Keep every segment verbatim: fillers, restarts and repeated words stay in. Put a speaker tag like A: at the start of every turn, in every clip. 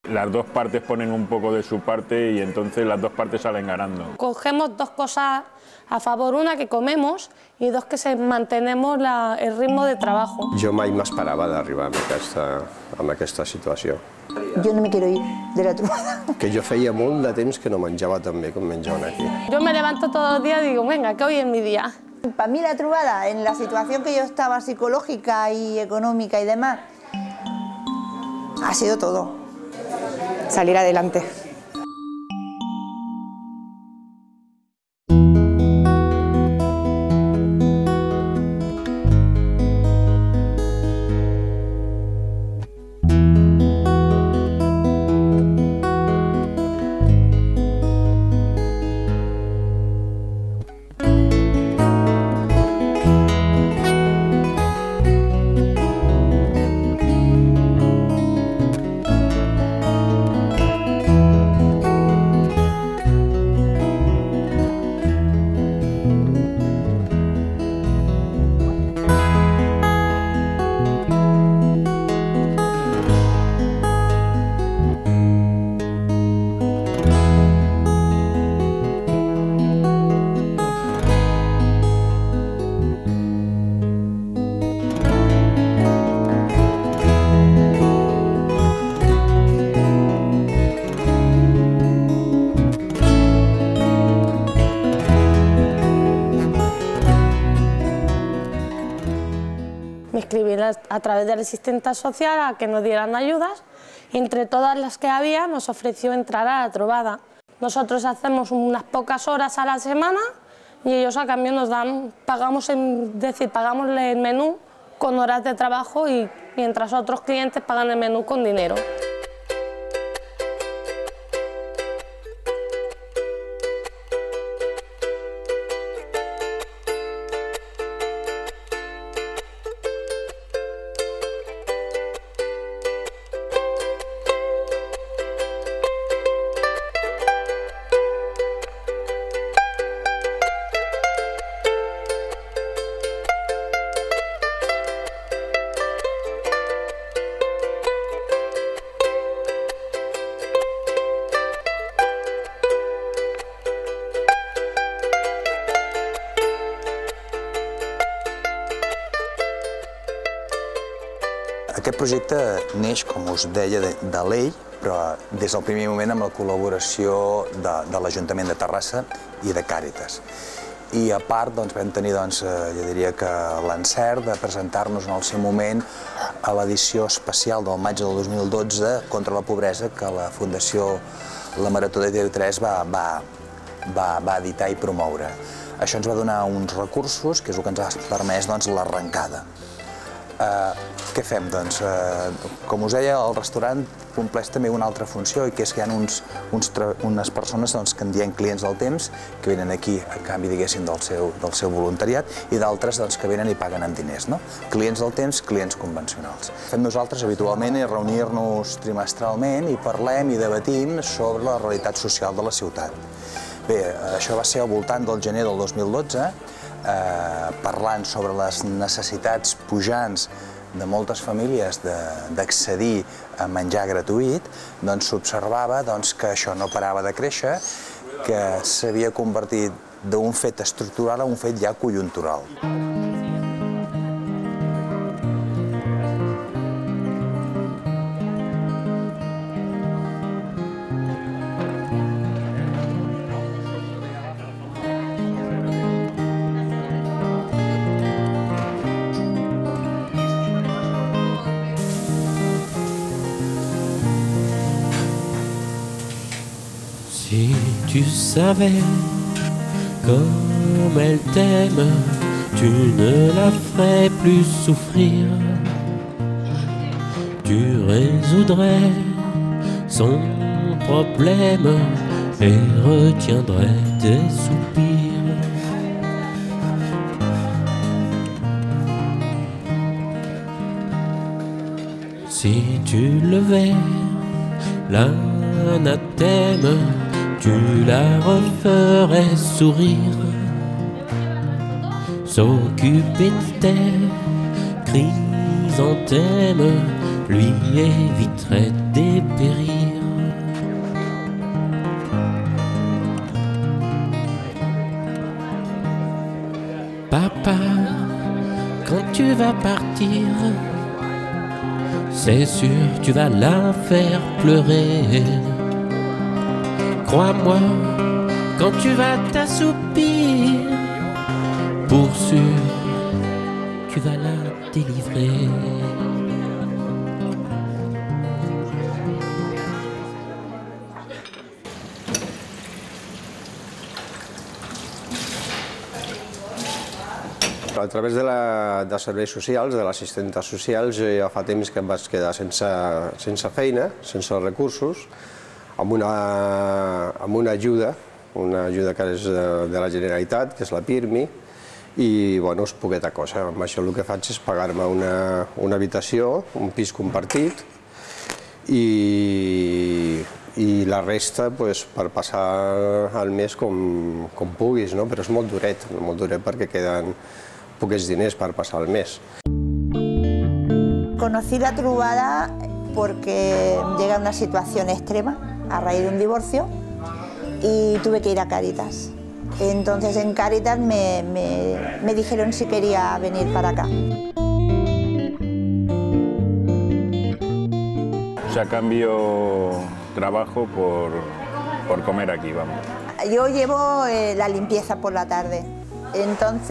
A: Las dos partes ponen un poco de su parte y entonces las dos partes salen ganando.
B: Cogemos dos cosas a favor, una que comemos i dos que se mantenemos la, el ritme de treball.
C: Jo mai m'esperava d'arribar amb, aquesta, amb aquesta situació.
D: Jo no me quiero ir de la trobada.
C: Que jo feia molt de temps que no menjava tan bé com menjaven aquí.
B: Yo me levanto todos los días y digo, venga, que hoy es mi día.
D: Para mí la trobada, en la situación que yo estaba psicológica y económica y demás, ha sido todo. Salir adelante.
B: Me escribí a través del asistente social a que nos dieran ayudas y entre todas las que había nos ofreció entrar a la trobada. Nosotros hacemos unas pocas horas a la semana y ellos a cambio nos dan, pagamos, es decir, pagamos el menú con horas de trabajo y mientras otros clientes pagan el menú con dinero.
E: Aquest projecte neix, com us deia, de, de l'E I, però des del primer moment amb la col·laboració de, de l'Ajuntament de Terrassa i de Càritas. I a part doncs, vam tenir, doncs, jo diria que l'encert de presentar-nos en el seu moment a l'edició especial del maig del dos mil dotze contra la pobresa que la Fundació La Marató de T V tres va, va, va, va editar i promoure. Això ens va donar uns recursos, que és el que ens ha permès doncs, l'arrencada. Uh, què fem? Doncs, uh, com us deia, el restaurant compleix també una altra funció, i que és que hi ha uns, uns, unes persones doncs, que en diem clients del temps, que venen aquí a canvi, diguéssim, del seu, del seu voluntariat, i d'altres doncs, que venen i paguen amb diners, no? Clients del temps, clients convencionals. Fem nosaltres habitualment és reunir-nos trimestralment i parlem i debatim sobre la realitat social de la ciutat. Bé, això va ser al voltant del gener del dos mil dotze, Eh, parlant sobre les necessitats pujants de moltes famílies d'accedir a menjar gratuït, doncs s'observava doncs, que això no parava de créixer, que s'havia convertit d'un fet estructural a un fet ja conjuntural.
F: Si tu savais comme elle t'aime, tu ne la ferais plus souffrir. Tu résoudrais son problème et retiendrais tes soupirs. Si tu levais l'anathème, tu la referais sourire, s'occuper de tes chrysanthèmes lui éviterait des périls. partir, c'est sûr, tu vas la faire pleurer. Crois-moi, quand tu vas t'assoupir, pour sûr, tu vas la délivrer.
C: A través de, la, de serveis socials, de l'assistenta social, jo ja fa temps que em vaig quedar sense, sense feina, sense recursos, amb una, amb una ajuda, una ajuda que és de, de la Generalitat, que és la PIRMI, i bueno, és poqueta cosa. Amb això el que faig és pagar-me una, una habitació, un pis compartit, i, i la resta pues, per passar el mes com, com puguis, no? Però és molt duret, molt duret perquè queden poques diners para pasar el mes.
D: Conocí la trubada porque llegué a una situación extrema a raíz de un divorcio y tuve que ir a Cáritas. Entonces en Cáritas me, me, me dijeron si quería venir para acá.
A: O sea, cambio trabajo por, por comer aquí, vamos.
D: Yo llevo eh, la limpieza por la tarde. Entonces,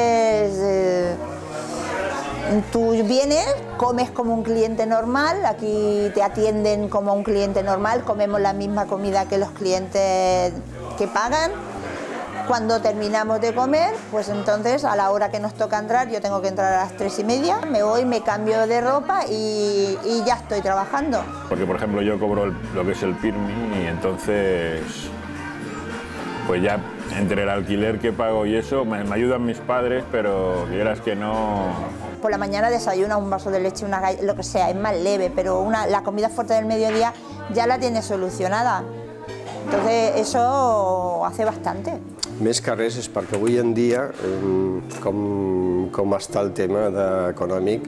D: eh, tú vienes, comes como un cliente normal, aquí te atienden como un cliente normal, comemos la misma comida que los clientes que pagan. Cuando terminamos de comer, pues entonces a la hora que nos toca entrar, yo tengo que entrar a las tres y media, me voy, me cambio de ropa y, y ya estoy trabajando.
A: Porque, por ejemplo, yo cobro el, lo que es el PIRMI y entonces, pues ya entre el alquiler que pago y eso, me, me ayudan mis padres, pero quieras que no...
D: Por la mañana desayuna un vaso de leche, una gall- lo que sea, es más leve, pero una, la comida fuerte del mediodía ya la tienes solucionada. Entonces eso hace bastante.
C: Més que res és perquè avui en dia, com, com està el tema econòmic,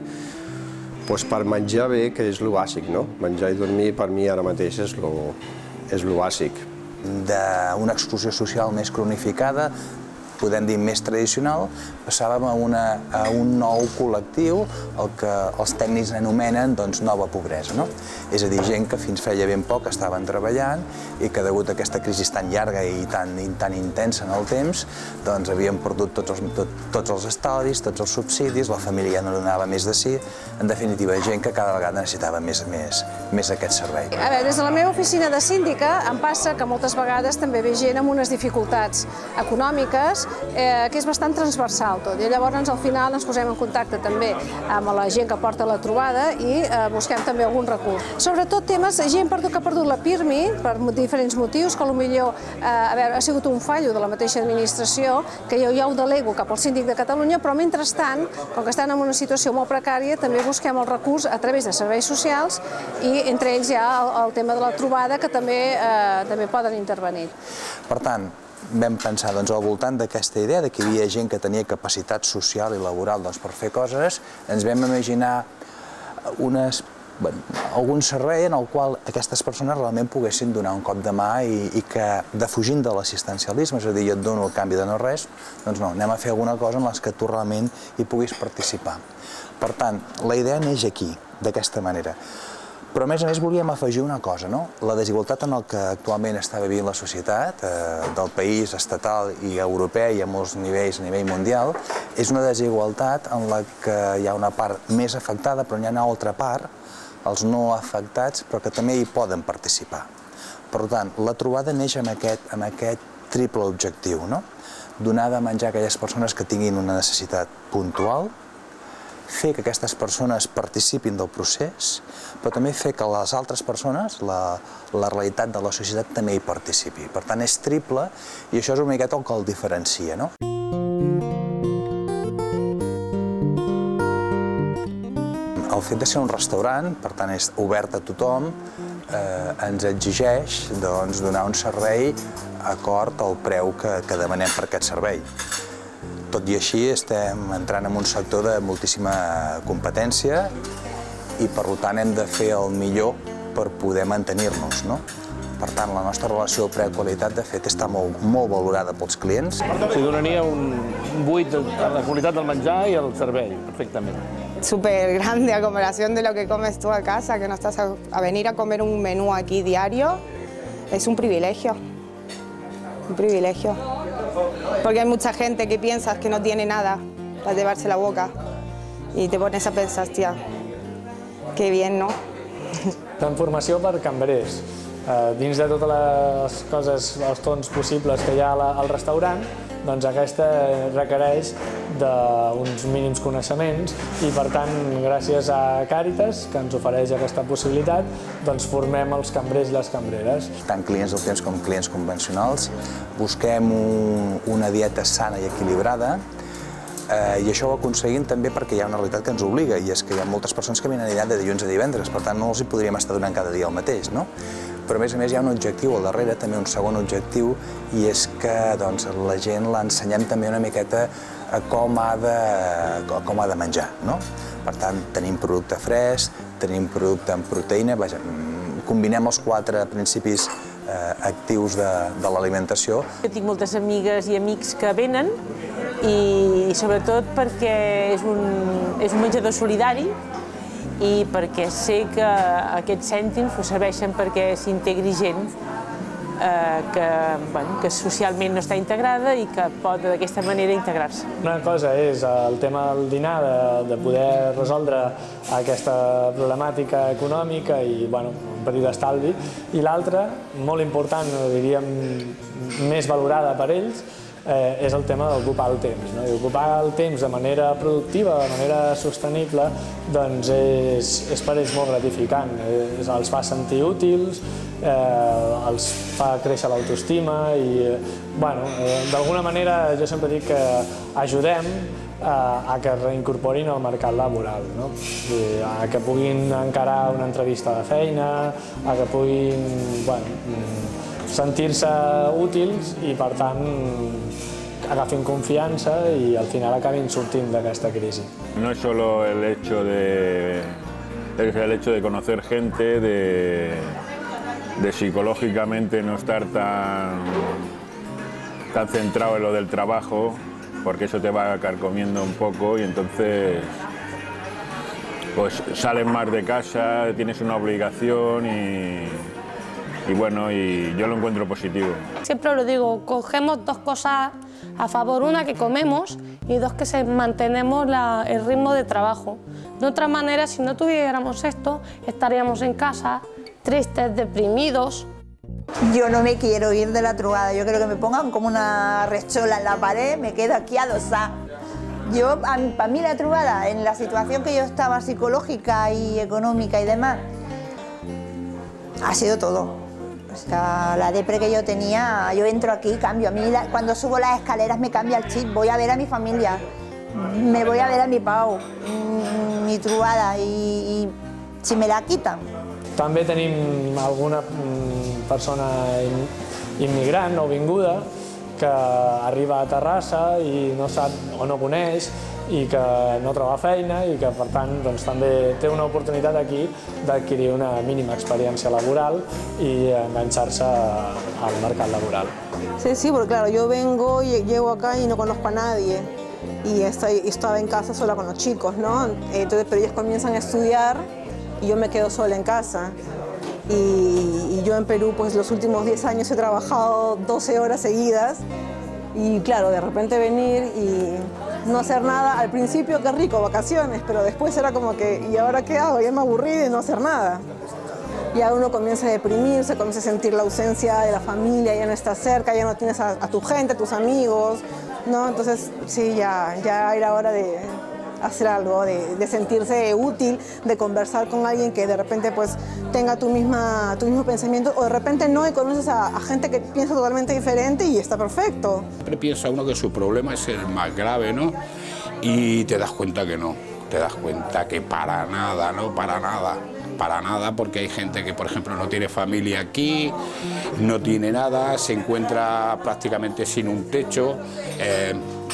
C: doncs per menjar bé, que és el bàsic, no? Menjar i dormir per mi ara mateix és lo, és lo bàsic.
E: D'una exclusió social més cronificada, podem dir més tradicional, passàvem a, una, a un nou col·lectiu, el que els tècnics anomenen doncs, nova pobresa. No? És a dir, gent que fins feia ben poc estaven treballant i que degut a aquesta crisi tan llarga i tan, i tan intensa en el temps, doncs havien perdut tots els, tot, tots els estalvis, tots els subsidis, la família no donava més de si, en definitiva, gent que cada vegada necessitava més, més, més aquest servei.
G: A veure, des de la meva oficina de síndica em passa que moltes vegades també ve gent amb unes dificultats econòmiques eh, que és bastant transversal tot, i llavors al final ens posem en contacte també amb la gent que porta la trobada i eh, busquem també algun recurs. Sobretot temes, gent que ha perdut la PIRMI per diferents motius, que potser eh, a veure, ha sigut un fallo de la mateixa administració, que jo ja ho delego cap al síndic de Catalunya, però mentrestant, com que estan en una situació molt precària, també busquem el recurs a través de serveis socials i entre ells hi ha el, el tema de la trobada que també, eh, també poden intervenir.
E: Per tant, vam pensar doncs, al voltant d'aquesta idea de que hi havia gent que tenia capacitat social i laboral doncs, per fer coses, ens vam imaginar unes, bueno, algun servei en el qual aquestes persones realment poguessin donar un cop de mà i, i que, defugint de l'assistencialisme, és a dir, jo et dono el canvi de no res, doncs no, anem a fer alguna cosa en les que tu realment hi puguis participar. Per tant, la idea neix aquí, d'aquesta manera. Però a més a més volíem afegir una cosa, no? La desigualtat en el que actualment està vivint la societat, eh, del país estatal i europeu i a molts nivells, a nivell mundial, és una desigualtat en la que hi ha una part més afectada, però hi ha una altra part, els no afectats, però que també hi poden participar. Per tant, la trobada neix amb aquest, amb aquest triple objectiu, no? Donar de menjar a aquelles persones que tinguin una necessitat puntual, fer que aquestes persones participin del procés, però també fer que les altres persones, la, la realitat de la societat, també hi participi. Per tant, és triple i això és una miqueta el que el diferencia, no? El fet de ser un restaurant, per tant, és obert a tothom, eh, ens exigeix doncs, donar un servei acord al preu que, que demanem per aquest servei. Tot i així estem entrant en un sector de moltíssima competència i per tant hem de fer el millor per poder mantenir-nos, no? Per tant, la nostra relació preu-qualitat de fet està molt, molt valorada pels clients.
H: S'hi donaria un vuit a la qualitat del menjar i el servei, perfectament. súper grande a comparación de lo que comes tú a casa, que no estás a, a venir a comer un menú aquí diario, es un privilegio, un privilegio. Porque hay mucha gente que piensa que no tiene nada para llevarse la boca y te pones a pensar, hòstia, que bien, no?
I: Tant formació per cambrers. Eh, dins de totes les coses, els tons possibles que hi ha al restaurant, doncs aquesta requereix d'uns mínims coneixements i, per tant, gràcies a Càritas, que ens ofereix aquesta possibilitat, doncs formem els cambrers i les cambreres.
E: Tant clients del temps com clients convencionals, busquem un, una dieta sana i equilibrada, eh, i això ho aconseguim també perquè hi ha una realitat que ens obliga, i és que hi ha moltes persones que venen allà de dilluns a divendres, per tant no els hi podríem estar donant cada dia el mateix, no? Però a més a més hi ha un objectiu al darrere, també un segon objectiu, i és que doncs, la gent l'ensenyem també una miqueta a com ha de, com ha de menjar, no? Per tant, tenim producte fresc, tenim producte amb proteïna, vaja, combinem els quatre principis eh, actius de, de l'alimentació.
J: Jo tinc moltes amigues i amics que venen i sobretot perquè és un, és un menjador solidari i perquè sé que aquests cèntims ho serveixen perquè s'integri gent eh, que, bueno, que socialment no està integrada i que pot d'aquesta manera integrar-se.
I: Una cosa és el tema del dinar, de, de poder resoldre aquesta problemàtica econòmica i bueno, un petit estalvi, i l'altra, molt important, diríem, més valorada per ells, Eh, és el tema d'ocupar el temps. No? I ocupar el temps de manera productiva, de manera sostenible, doncs és, és per ells molt gratificant. Eh, els fa sentir útils, eh, els fa créixer l'autoestima i, eh, bueno, eh, d'alguna manera jo sempre dic que ajudem a, a que es reincorporin al mercat laboral, no? I a que puguin encarar una entrevista de feina, a que puguin, bueno, sentir-se útils i, per tant, agafin confiança i al final acabin sortint d'aquesta crisi.
A: No es solo el hecho de, es el hecho de conocer gente, de, de psicológicamente no estar tan, tan centrado en lo del trabajo, porque eso te va carcomiendo un poco y entonces pues sales más de casa, tienes una obligación y... Y bueno, y yo lo encuentro positivo.
B: Siempre lo digo, cogemos dos cosas a favor, una que comemos y dos que se mantenemos la, el ritmo de trabajo. De otra manera, si no tuviéramos esto, estaríamos en casa, tristes, deprimidos.
D: Yo no me quiero ir de la trugada, yo creo que me pongan como una rechola en la pared, me quedo aquí adosada. Yo, para mí la trugada, en la situación que yo estaba psicológica y económica y demás, ha sido todo. O sea, la depre que yo tenía, yo entro aquí y cambio. A mí la, cuando subo las escaleras me cambia el chip, voy a ver a mi familia, me voy a ver a mi Pau, mi trobada, i, i si me la quitan.
I: També tenim alguna persona immigrant, nouvinguda, que arriba a Terrassa i no sap o no coneix i que no troba feina i que, per tant, doncs, també té una oportunitat aquí d'adquirir una mínima experiència laboral y engancharse al mercado laboral.
K: Sí, sí, porque claro, yo vengo y llego acá y no conozco a nadie y estoy, estaba en casa sola con los chicos, ¿no? Entonces, pero ellos comienzan a estudiar y yo me quedo sola en casa. Y, y yo en Perú, pues los últimos diez años he trabajado doce horas seguidas y claro, de repente venir y no hacer nada, al principio qué rico, vacaciones, pero después era como que, ¿y ahora qué hago? Ya me aburrí de no hacer nada. Ya uno comienza a deprimirse, comienza a sentir la ausencia de la familia, ya no estás cerca, ya no tienes a, a tu gente, a tus amigos, ¿no? Entonces sí, ya, ya era hora de hacer algo, de, de sentirse útil, de conversar con alguien que de repente pues tenga tu, misma, tu mismo pensamiento o de repente no y conoces a, a gente que piensa totalmente diferente y está perfecto.
L: Siempre piensa uno que su problema es el más grave, ¿no? Y te das cuenta que no, te das cuenta que para nada, ¿no? Para nada. Para nada, porque hay gente que, por ejemplo, no tiene familia aquí, no tiene nada, se encuentra prácticamente sin un techo, eh,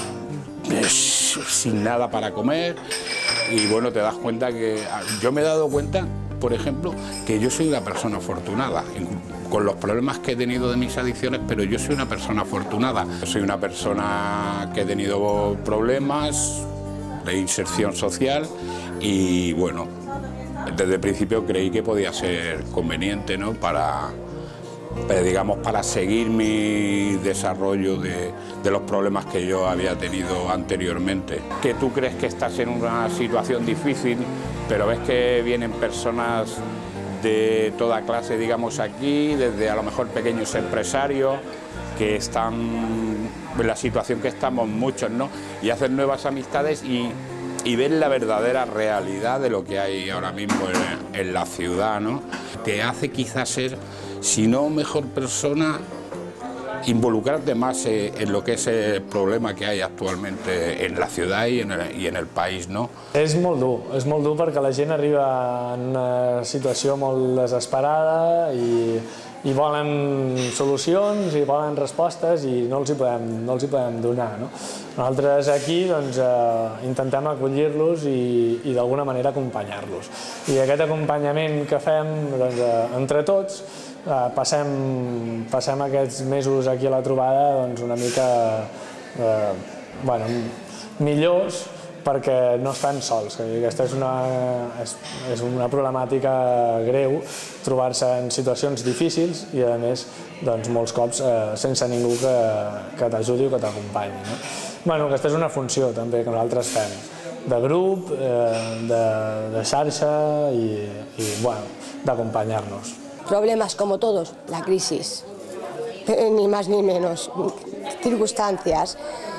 L: sin nada para comer y bueno, te das cuenta que... Yo me he dado cuenta, por ejemplo, que yo soy una persona afortunada, con los problemas que he tenido de mis adicciones, pero yo soy una persona afortunada. Soy una persona que he tenido problemas de inserción social y bueno, desde el principio creí que podía ser conveniente, ¿no? para, para, digamos, para seguir mi desarrollo de, de los problemas que yo había tenido anteriormente. Que tú crees que estás en una situación difícil, pero ves que vienen personas de toda clase, digamos, aquí, desde a lo mejor pequeños empresarios que están en la situación que estamos muchos, ¿no? Y hacen nuevas amistades y, y ven la verdadera realidad de lo que hay ahora mismo en, en la ciudad, ¿no? Te hace quizás ser, si no mejor persona, involucrarte más en lo que es el problema que hay actualmente en la ciutat i en el, i en el país, no?
I: És molt dur, és molt dur perquè la gent arriba en una situació molt desesperada i, i volen solucions i volen respostes i no els hi podem, no els hi podem donar, no? Nosaltres aquí doncs, eh, intentem acollir-los i, i d'alguna manera acompanyar-los. I aquest acompanyament que fem doncs, eh, entre tots, Uh, passem, passem aquests mesos aquí a la trobada doncs, una mica uh, bueno, millors perquè no estan sols. Aquesta és una, és, és una problemàtica greu, trobar-se en situacions difícils i a més doncs, molts cops uh, sense ningú que, que t'ajudi o que t'acompanyi, no? Bueno, aquesta és una funció també que nosaltres fem, de grup, eh, de, de xarxa i, i bueno, d'acompanyar-nos.
M: Problemas como todos, la crisis, ni más ni menos, circunstancias.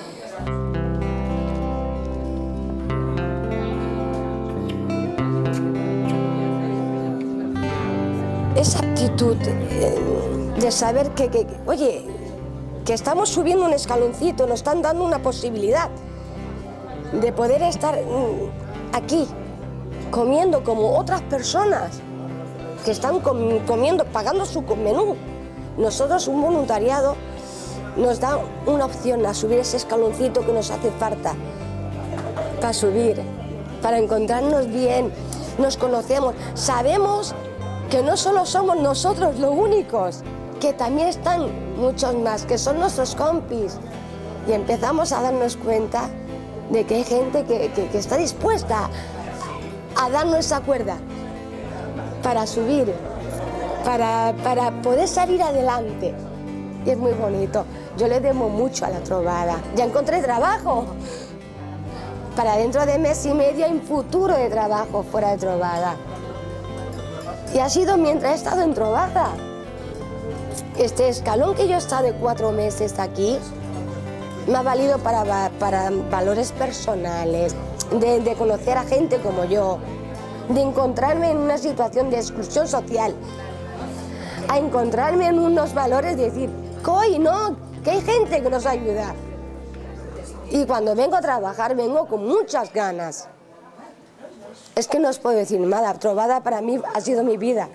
M: Esa actitud de saber que, que, oye, que estamos subiendo un escaloncito, nos están dando una posibilidad de poder estar aquí, comiendo como otras personas que están comiendo, pagando su menú. Nosotros, un voluntariado, nos da una opción a subir ese escaloncito que nos hace falta para subir, para encontrarnos bien, nos conocemos, sabemos que no solo somos nosotros los únicos, que también están muchos más, que son nuestros compis, y empezamos a darnos cuenta de que hay gente que, que, que está dispuesta a darnos esa cuerda para subir, para, para poder salir adelante. Y es muy bonito. Yo le debo mucho a la Trobada. Ya encontré trabajo. Para dentro de mes y medio hay un futuro de trabajo fuera de Trobada. Y ha sido mientras he estado en Trobada. Este escalón que yo he estado de cuatro meses aquí me ha valido para, para valores personales, de, de conocer a gente como yo, de encontrarme en una situación de exclusión social, a encontrarme en unos valores de decir, ¡coy, no! Que hay gente que nos ayuda. Y cuando vengo a trabajar, vengo con muchas ganas. Es que no os puedo decir nada, Trobada para mí ha sido mi vida.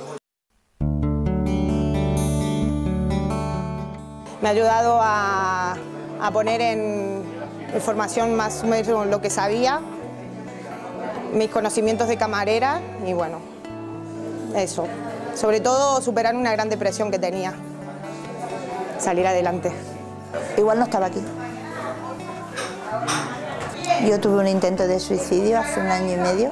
H: Me ha ayudado a, a poner en información más o menos lo que sabía, mis conocimientos de camarera y bueno, eso. Sobre todo superar una gran depresión que tenía, salir adelante.
D: Igual no estaba aquí. Yo tuve un intento de suicidio hace un año y medio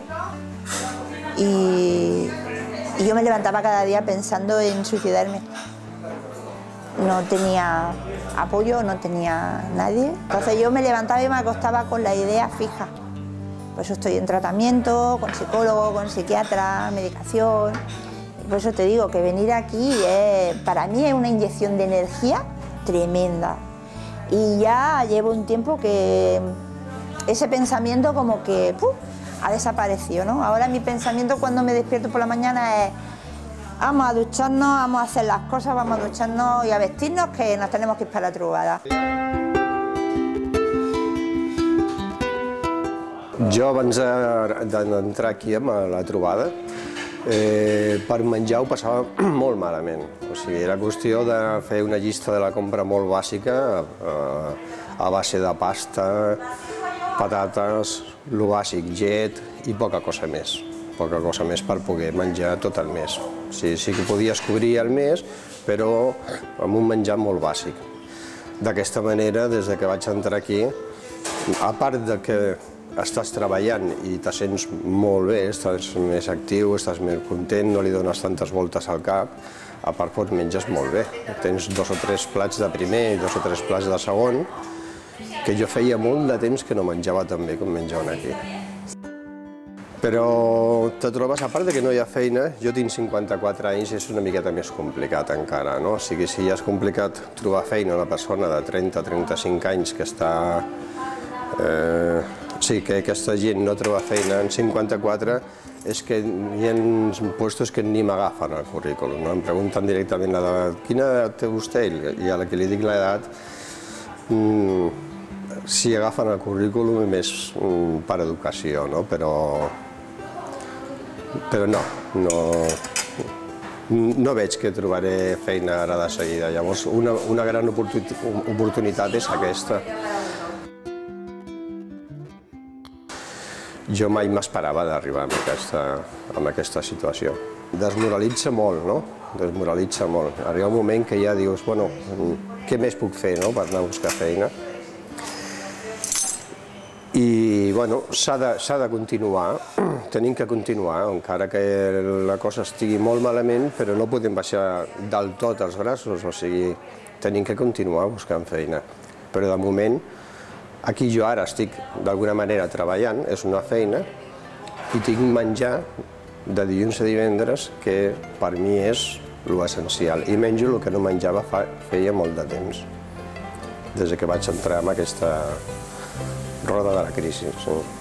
D: y, y yo me levantaba cada día pensando en suicidarme. No tenía apoyo, no tenía nadie. Entonces yo me levantaba y me acostaba con la idea fija. Por eso estoy en tratamiento, con psicólogo, con psiquiatra, medicación. Por eso te digo que venir aquí es, para mí es una inyección de energía tremenda. Y ya llevo un tiempo que ese pensamiento como que ¡puf!, ha desaparecido, ¿no? Ahora mi pensamiento cuando me despierto por la mañana es vamos a ducharnos, vamos a hacer las cosas, vamos a ducharnos y a vestirnos que nos tenemos que ir para la Trobada.
C: Jo abans d'entrar aquí a la Trobada, eh, per menjar ho passava molt malament. O sigui, era qüestió de fer una llista de la compra molt bàsica, a, a base de pasta, patates, lo bàsic, llet i poca cosa més. Poca cosa més per poder menjar tot el mes. O sigui, sí que podies cobrir el mes, però amb un menjar molt bàsic. D'aquesta manera, des que vaig entrar aquí, a part de que estàs treballant i te sents molt bé, estàs més actiu, estàs més content, no li dones tantes voltes al cap, a part doncs menges molt bé. Tens dos o tres plats de primer i dos o tres plats de segon, que jo feia molt de temps que no menjava tan bé com menjaven aquí. Però te trobes, a part que no hi ha feina, jo tinc cinquanta-quatre anys i és una miqueta més complicat encara, no? O sigui, si ja és complicat trobar feina a una persona de trenta a trenta-cinc anys que està... Eh, sí, que aquesta gent no troba feina en cinquanta-quatre, és que hi ha puestos que ni m'agafen al currículum, no? Em pregunten directament l'edat, quina edat té vostè? I a la que li dic l'edat, mmm, si agafen el currículum és mm, per educació, no? Però... Però no, no, no veig que trobaré feina ara de seguida. Llavors, una, una gran oportunitat és aquesta. Jo mai m'esperava d'arribar en aquesta, en aquesta situació. Desmoralitza molt, no? Desmoralitza molt. Arriba un moment que ja dius, bueno, què més puc fer, no?, per anar a buscar feina. I, bueno, s'ha de, s'ha de continuar, tenim que continuar, encara que la cosa estigui molt malament, però no podem baixar del tot els braços, o sigui, tenim que continuar buscant feina. Però de moment, aquí jo ara estic d'alguna manera treballant, és una feina, i tinc menjar de dilluns a divendres, que per mi és l'essencial. I menjo el que no menjava fa, feia molt de temps, des que vaig entrar en aquesta roda de la crisi. Sí.